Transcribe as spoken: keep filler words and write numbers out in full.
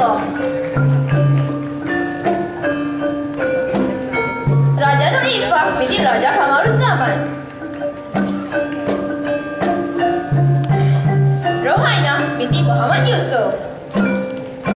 Yusuf. Raja Nur Ifah binti Raja Kamaruzaman. Rohainah binti Muhammad Yusuf.